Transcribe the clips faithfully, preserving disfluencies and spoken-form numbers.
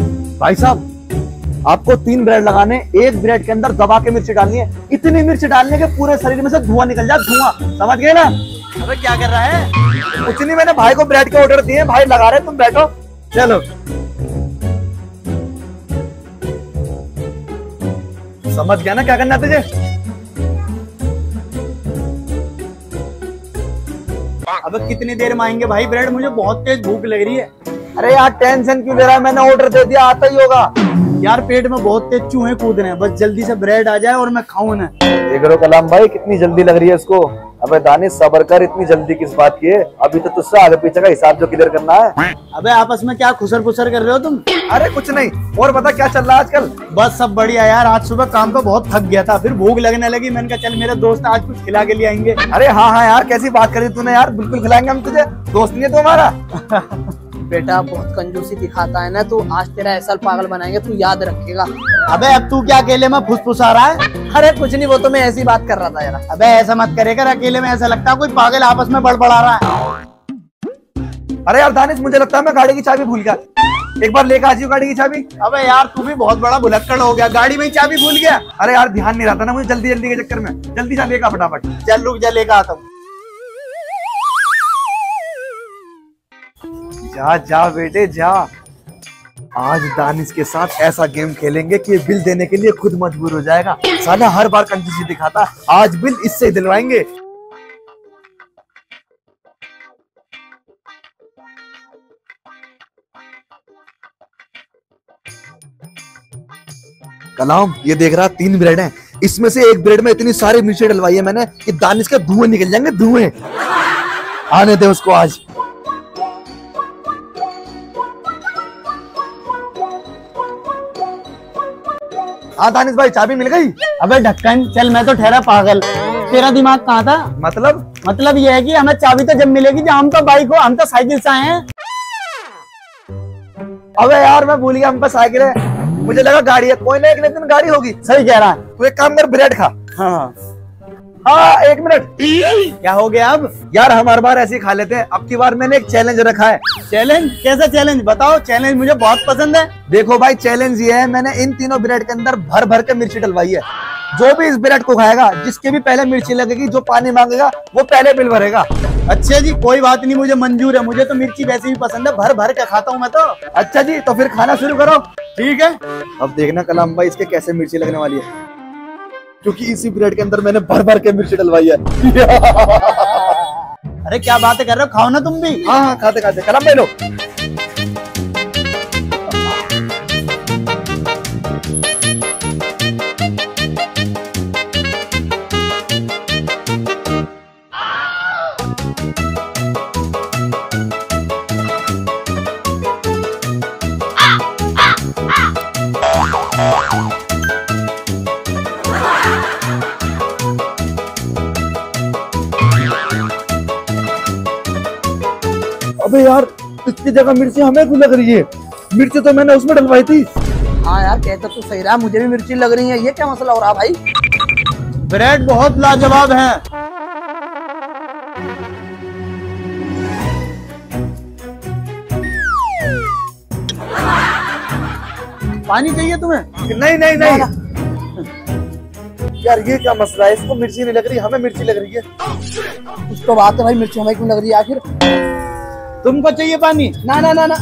भाई साहब, आपको तीन ब्रेड लगाने, एक ब्रेड के अंदर दबा के मिर्ची डालनी है। इतनी मिर्ची डालने के पूरे शरीर में से धुआं निकल जाए, धुआं। समझ गए ना? अबे क्या कर रहा है? कुछ नहीं, मैंने भाई को ब्रेड के ऑर्डर दिए, भाई लगा रहे, तुम बैठो। चलो समझ गया ना क्या करना तुझे? अबे कितनी देर में आएंगे भाई ब्रेड? मुझे बहुत तेज भूख लग रही है। अरे यार टेंशन क्यों ले रहा है, मैंने ऑर्डर दे दिया, आता ही होगा। यार पेट में बहुत तेज चूहे कूद रहे हैं, बस जल्दी से ब्रेड आ जाए और मैं खाऊं ना। देख लो कलाम भाई, कितनी जल्दी लग रही है इसको। अबे दानिश सबर कर, इतनी जल्दी किस बात की है? अभी तो तुझसे आगे पीछे का हिसाब जो क्लियर करना है। अबे आपस में क्या खुसर फुसर कर रहे हो तुम? अरे कुछ नहीं, और बता क्या चल रहा है आजकल? बस सब बढ़िया यार। आज सुबह काम पे बहुत थक गया था, फिर भूख लगने लगी, मैंने कहा चल मेरे दोस्त आज कुछ खिला के लिए आएंगे। अरे हाँ हाँ यार, कैसी बात करी तूने यार, बिल्कुल खिलाएंगे हम तुझे, दोस्त नहीं है तू हमारा। बेटा बहुत कंजूसी दिखाता है ना, तो आज तेरा ऐसा पागल बनाएंगे, तू याद रखेगा। अबे अब तू क्या अकेले में फुसफुसा रहा है? अरे कुछ नहीं, वो तो मैं ऐसी बात कर रहा था यार। अबे ऐसा मत करे कर, अकेले में ऐसा लगता है कोई पागल आपस में बड़बड़ा रहा है। अरे यार दानिश, मुझे लगता है मैं गाड़ी की चाबी भूल गया, एक बार लेकर आ जाइए गाड़ी की चाबी। अबे यार तू भी बहुत बड़ा भुलक्कड़ हो गया, गाड़ी में ही चाबी भूल गया। अरे यार ध्यान नहीं रहता ना मुझे, जल्दी जल्दी के चक्कर में। जल्दी जा लेकर फटाफट। चल रुक जा, लेकर आता हूँ। जा जा बेटे जा, आज दानिश के साथ ऐसा गेम खेलेंगे कि बिल देने के लिए खुद मजबूर हो जाएगा। साला हर बार कंजूसी दिखाता, आज बिल इससे ही दिलवाएंगे। कलाम ये देख रहा, तीन ब्रेड हैं, इसमें से एक ब्रेड में इतनी सारी मिर्ची डलवाई है मैंने कि दानिश के धुएं निकल जाएंगे, धुएं। आने दे उसको आज। हाँ दानिश भाई, चाबी मिल गई? अबे ढक्कन, चल मैं तो ठहरा पागल, तेरा दिमाग कहाँ था? मतलब मतलब ये है कि हमें चाबी तो जब मिलेगी जब हम तो बाइक हो, हम तो साइकिल से आए हैं। अबे यार मैं भूल गया, हम पास साइकिल है, मुझे लगा गाड़ी है। कोई ना, एक दिन गाड़ी होगी। सही कह रहा है। तू एक काम कर, ब्रेड खा। हाँ हाँ एक मिनट, क्या हो गया अब? यार हम हर बार ऐसे ही खा लेते हैं, अब की बार मैंने एक चैलेंज रखा है। चैलेंज? कैसा चैलेंज? बताओ। चैलेंज मुझे बहुत पसंद है। देखो भाई, चैलेंज ये है, मैंने इन तीनों ब्रेड के अंदर भर भर के मिर्ची डलवाई है। जो भी इस ब्रेड को खाएगा, जिसके भी पहले मिर्ची लगेगी, जो पानी मांगेगा वो पहले बिल भरेगा। अच्छा जी, कोई बात नहीं, मुझे मंजूर है, मुझे तो मिर्ची वैसे भी पसंद है, भर भर के खाता हूँ मैं तो। अच्छा जी, तो फिर खाना शुरू करो। ठीक है। अब देखना कलाम भाई इसके कैसे मिर्ची लगने वाली है, क्योंकि इसी ब्रेड के अंदर मैंने भर भर के मिर्ची डलवाई है। अरे क्या बातें कर रहे हो, खाओ ना तुम भी। हाँ हाँ खाते खाते, कलाम भाई लो। अबे यार, इसकी जगह मिर्ची हमें क्यों लग रही है? मिर्ची तो मैंने उसमें डलवाई थी। हाँ यार कहता तू सही रहा, मुझे भी मिर्ची लग रही है। ये क्या मसला हो रहा भाई? ब्रेड बहुत लाजवाब है। पानी चाहिए तुम्हें? नहीं नहीं नहीं यार, ये क्या मसला है? इसको मिर्ची नहीं लग रही, हमें मिर्ची लग रही है। कुछ तो बात है भाई, मिर्ची हमें क्यों लग रही है आखिर? तुमको चाहिए पानी? ना ना ना ना,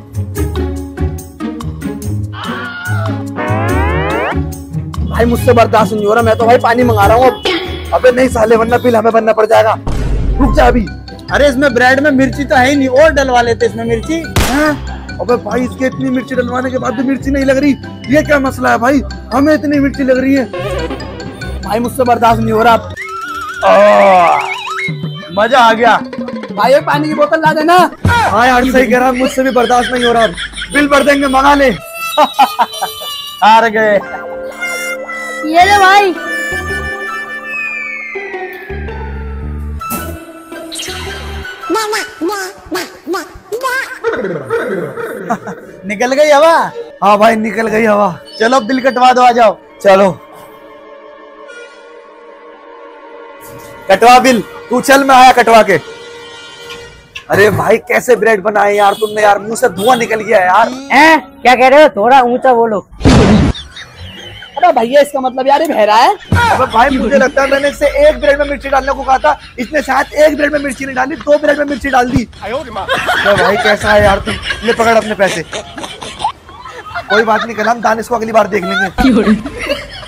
भाई मुझसे बर्दाश्त नहीं हो रहा, मैं तो भाई पानी मंगा रहा हूँ अब। अबे नहीं साले, वरना बिल हमें बनना पड़ जाएगा। रुक जा अभी। अरे इसमें ब्रेड में मिर्ची तो है ही नहीं, और डलवा लेते इसमें मिर्ची। हाँ? अबे भाई, इसके इतनी मिर्ची डलवाने के बाद भी मिर्ची नहीं लग रही, ये क्या मसला है भाई? हमें इतनी मिर्ची लग रही है। भाई मुझसे बर्दाश्त नहीं हो रहा अब। मजा आ गया। भाई एक पानी की बोतल ला देना। हाँ यार सही कह रहा, मुझसे भी बर्दाश्त नहीं हो रहा, बिल भर देंगे, मंगा ले। हार गए। ये ले भाई। निकल गई हवा? हाँ भाई निकल गई हवा। चलो अब बिल कटवा दो, आ जाओ। चलो कटवा बिल, तू चल, मैं आया कटवा के। अरे भाई कैसे ब्रेड बनाए यार तुमने यार, मुंह से धुआं निकल गया यार। हैं? क्या कह रहे हो? थोड़ा ऊंचा बोलो। अरे भैया इसका मतलब यार ये बहरा है। अबे भाई मुझे लगता है मैंने इससे एक ब्रेड में मिर्ची डालने को कहा था, इसने शायद एक ब्रेड में मिर्ची नहीं डाली, दो ब्रेड में मिर्ची डाल दी। तो भाई कैसा है यार तुम, ले पकड़ अपने पैसे। कोई बात नहीं, कल हम दानिश को अगली बार देख लेंगे।